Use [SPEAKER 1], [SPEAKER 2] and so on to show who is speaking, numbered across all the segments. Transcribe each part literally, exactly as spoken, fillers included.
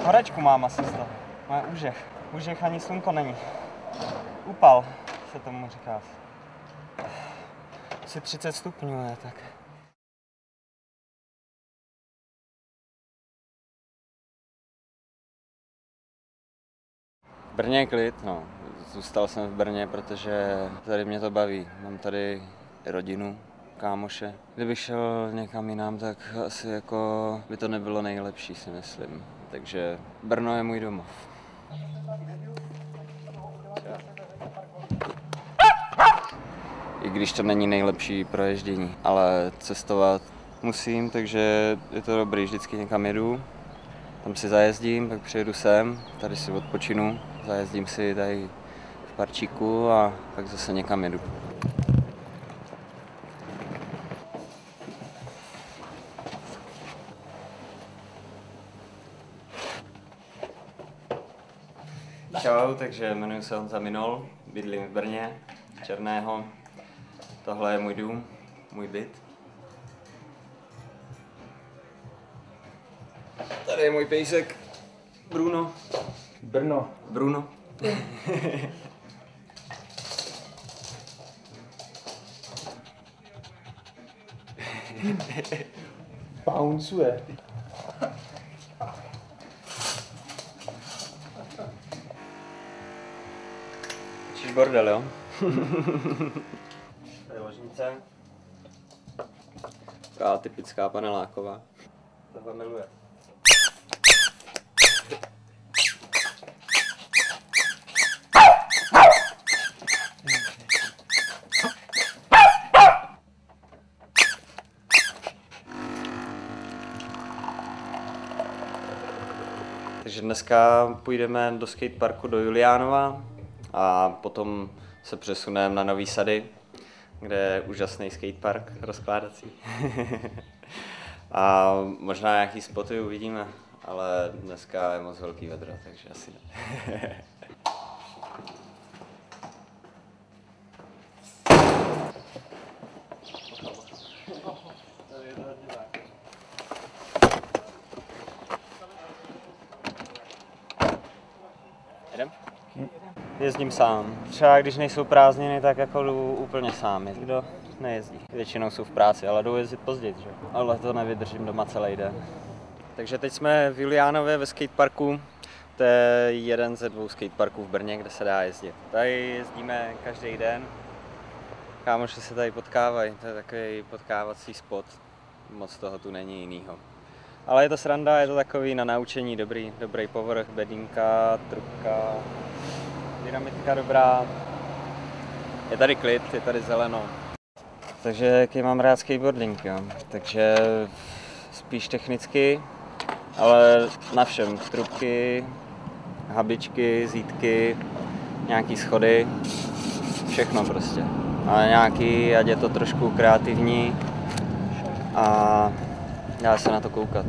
[SPEAKER 1] Horečku mám asi z toho. Má úžeh. Úžeh ani slunko není. Upal se tomu říká. Asi třicet stupňů je tak. V Brně je klid, no. Zůstal jsem v Brně, protože tady mě to baví. Mám tady rodinu, kámoše. Kdybych šel někam jinam, tak asi jako by to nebylo nejlepší, si myslím. Takže Brno je můj domov. I když to není nejlepší proježdění, ale cestovat musím, takže je to dobrý, vždycky někam jedu. Tam si zajezdím, pak přijedu sem, tady si odpočinu, zajezdím si tady v parčíku a pak zase někam jedu. Čau, takže jmenuji se Honza Minol, bydlím v Brně, Černého. Tohle je můj dům, můj byt. Tady je můj pejsek, Bruno.
[SPEAKER 2] Brno.
[SPEAKER 1] Bruno.
[SPEAKER 2] Bouncuje.
[SPEAKER 1] Čiž bordel, jo? Tady je ložnice. Taková typická paneláková. Tohle miluje. Takže dneska půjdeme do skateparku do Juliánova a potom se přesuneme na Nový Sady, kde je úžasný skatepark rozkládací. A možná nějaký spoty uvidíme, ale dneska je moc velký vedro, takže asi ne. Jedem? Jezdím sám. Třeba když nejsou prázdniny, tak jako jdu úplně sám. Kdo nejezdí. Většinou jsou v práci, ale jdou jezdit později, že? Ale to nevydržím doma celý den. Takže teď jsme v Juliánově ve skateparku. To je jeden ze dvou skateparků v Brně, kde se dá jezdit. Tady jezdíme každý den. Kámoši se tady potkávají, to je takový potkávací spot. Moc toho tu není jinýho. Ale je to sranda, je to takový na naučení dobrý, dobrý povrch, bedínka, trubka, dynamitka dobrá. Je tady klid, je tady zeleno. Takže jaký mám rád skateboarding, jo. Takže spíš technicky, ale na všem. Trubky, habičky, zítky, nějaký schody, všechno prostě. Ale nějaký, ať je to trošku kreativní a dá se na to koukat.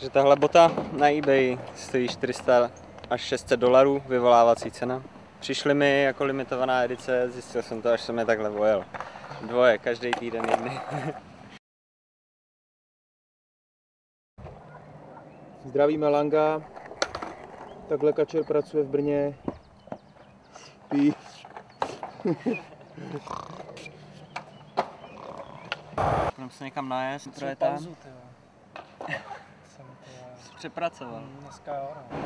[SPEAKER 1] Takže tahle bota na eBay stojí čtyři sta až šest set dolarů, vyvolávací cena. Přišly mi jako limitovaná edice, zjistil jsem to, až jsem je takhle vojel. Dvoje, každý týden jedny.
[SPEAKER 2] Zdravíme Langa. Takhle kačer pracuje v Brně. Spí.
[SPEAKER 1] Mám se někam najést,
[SPEAKER 3] Co je tam? Jsem
[SPEAKER 1] přepracoval.
[SPEAKER 3] Dneska jo, no.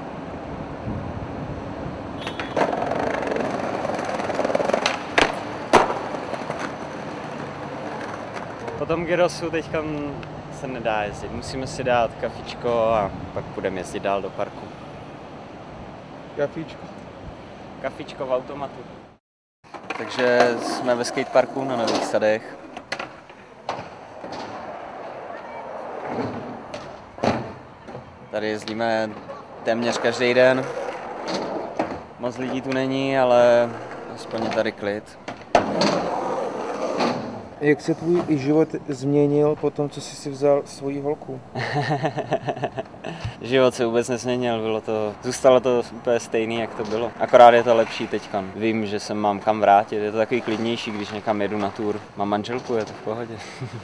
[SPEAKER 1] Po tom gyrosu teďka se nedá jezdit. Musíme si dát kafičko a pak budeme jezdit dál do parku.
[SPEAKER 2] Kafíčko.
[SPEAKER 1] Kafičko v automatu. Takže jsme ve skateparku na Nových Sadech. Tady jezdíme téměř každý den. Moc lidí tu není, ale aspoň je tady klid.
[SPEAKER 2] Jak se tvůj život změnil po tom, co jsi si vzal svoji holku?
[SPEAKER 1] Život se vůbec nezměnil, bylo to, zůstalo to úplně stejný, jak to bylo. Akorát je to lepší teďka. Vím, že se mám kam vrátit, je to takový klidnější, když někam jedu na tour. Mám manželku, je to v pohodě.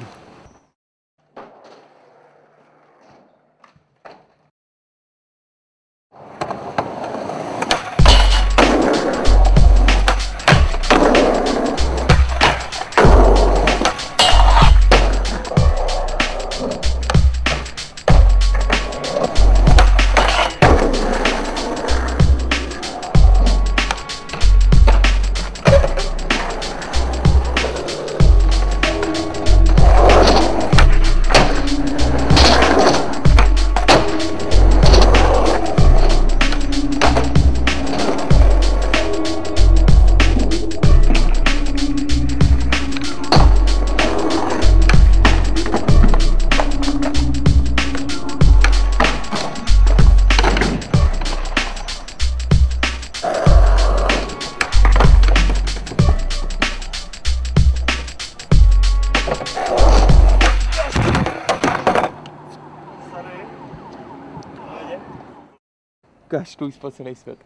[SPEAKER 2] Kašluj po celý svět.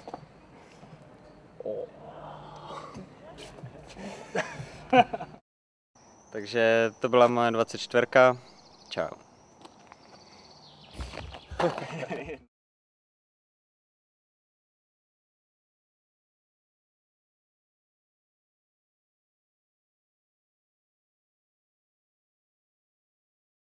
[SPEAKER 1] Takže to byla moje dvacet čtyřka. Čau.